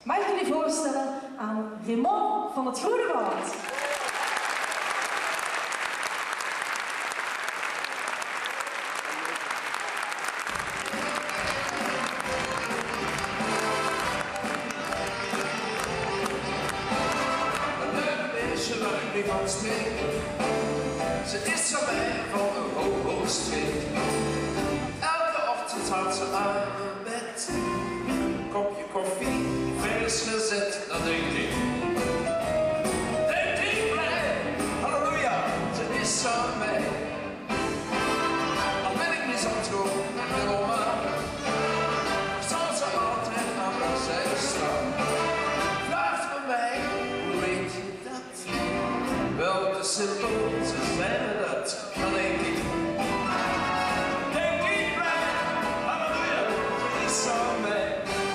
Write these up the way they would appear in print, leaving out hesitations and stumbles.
Mag ik jullie voorstellen aan Raymond van het Groene Woud? Van smeek. Ze is van mij van een hoogstreek. Elke ochtend had ze aan mijn bed een kopje koffie, vers gezet. Dan denk ik blij, halleluja, ze is van mij. Al ben ik niet zo trouw met oma, zal ze altijd aan mijn zij staan. Vraagt van mij, hoe weet je dat? Wel te simpel, ze zijn dat, dan denk ik blij, halleluja, ze is aan mij.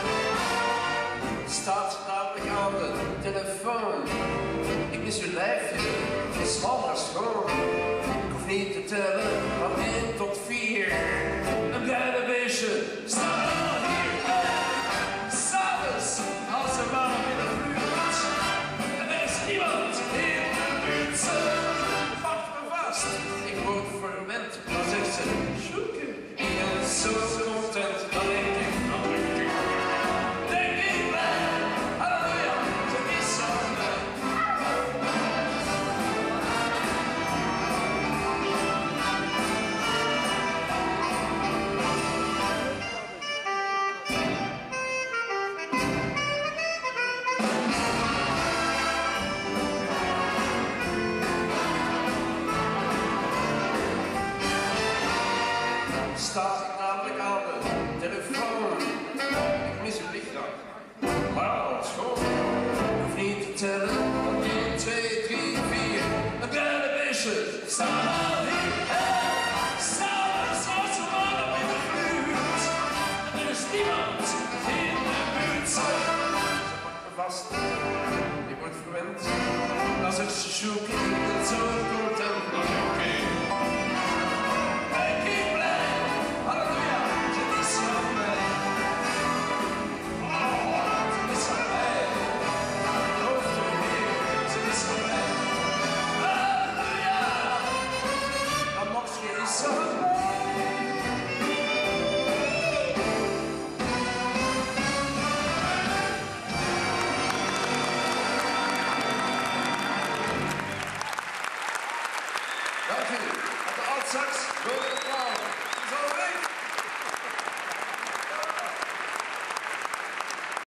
Staat namelijk aan de telefoon, ik mis uw lijfje, is smal maar schoon. Ik hoef niet te tellen van 1 tot 4, een kleine beestje staat al hier. S'avonds, als ze maar binnenvlucht, en er is niemand in. Pakt me vast, ik word verwend, dan zegt ze, Sjoeke, ik ben zo content, dan denk ik blij, halleluja, ze is aan mij. Staat ik namelijk aan de telefoon. Ik mis een lichaam, maar al schoon. Ik hoef niet te tellen, van 1, 2, 3, 4. Een kleine beestje staat al hier. S'avonds als ze mannen in de buurt. En er is niemand in de buurt. Ze pakt me vast, ik word verwend. Dan zegt ze, Sjoeke,